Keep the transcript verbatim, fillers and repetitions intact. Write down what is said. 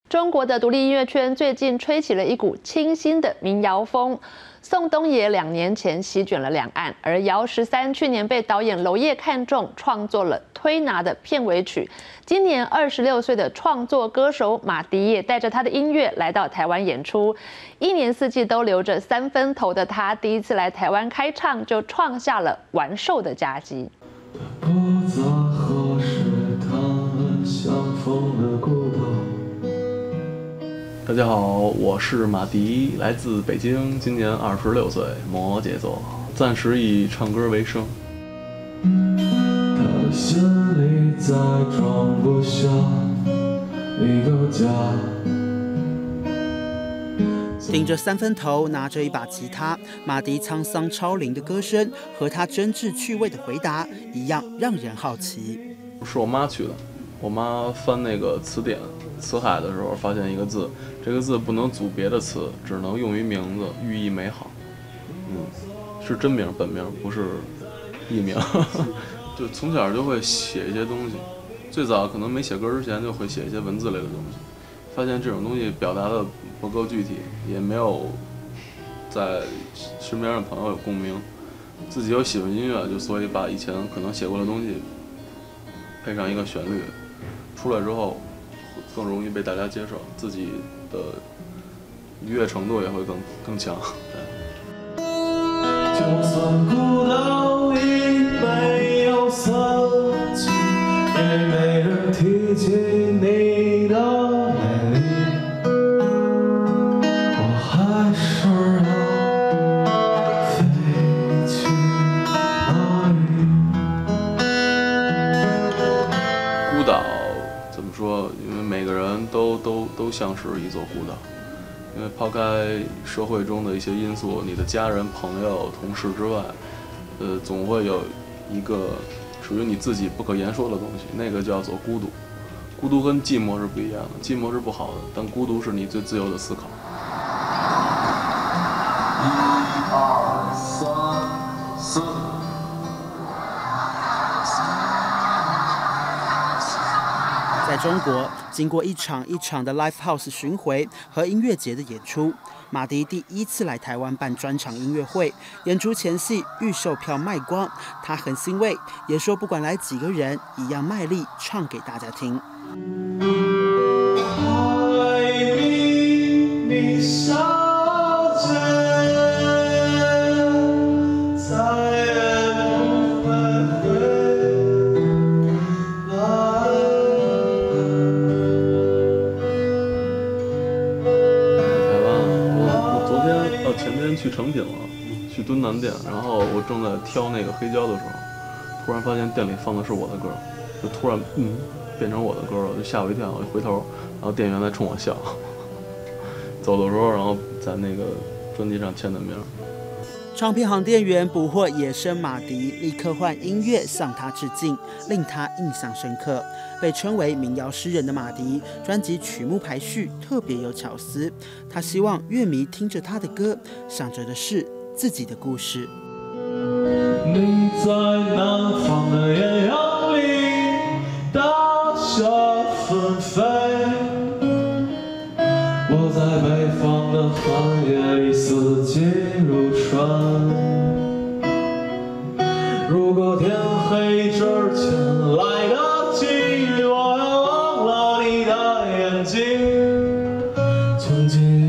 中国的独立音乐圈最近吹起了一股清新的民谣风。宋冬野两年前席卷了两岸，而姚十三去年被导演娄烨看中，创作了《推拿》的片尾曲。今年二十六岁的创作歌手马迪也带着他的音乐来到台湾演出。一年四季都留着三分头的他，第一次来台湾开唱，就创下了完售的佳绩。 不知何时他们相逢的孤岛。 大家好，我是马迪，来自北京，今年二十六岁，摩羯座，暂时以唱歌为生。 他的心里再装不下一个家。 顶着三分头，拿着一把吉他，马迪沧桑超龄的歌声和他真挚趣味的回答一样，让人好奇。 是我妈取的，我妈翻那个词典。辞海的时候发现一个字，这个字不能组别的词，只能用于名字，寓意美好。嗯，是真名本名，不是艺名。就从小就会写一些东西，最早可能没写歌之前就会写一些文字类的东西，发现这种东西表达的不够具体，也没有在身边的朋友有共鸣，自己又喜欢音乐，就所以把以前可能写过的东西配上一个旋律，出来之后更容易被大家接受，自己的愉悦程度也会更更强。 就算孤岛里没有色彩，也没人提起你的美丽，我还是要飞去哪里？孤岛怎么说？因为每个人都都都像是一座孤岛，因为抛开社会中的一些因素，你的家人、朋友、同事之外，呃，总会有一个属于你自己不可言说的东西，那个叫做孤独。孤独跟寂寞是不一样的，寂寞是不好的，但孤独是你最自由的思考。 一二三四。 在中国，经过一场一场的 Live House 巡回和音乐节的演出，马迪第一次来台湾办专场音乐会。演出前夕预售票卖光，他很欣慰，也说不管来几个人，一样卖力唱给大家听。 海明你小姐，再也不会回来。 前天去成品了，去敦南店，然后我正在挑那个黑胶的时候，突然发现店里放的是我的歌，就突然嗯变成我的歌了，就吓我一跳。我一回头，然后店员在冲我笑。走的时候，然后在那个专辑上签的名。 唱片行店员捕获野生马迪，立刻换音乐向他致敬，令他印象深刻。被称为民谣诗人的马迪，专辑曲目排序特别有巧思。他希望乐迷听着他的歌，想着的是自己的故事。 你在南方的艳阳里大雪纷飞，我在北方的寒夜里四季如春。如果天黑之前来得及，我要忘了你的眼睛，穷极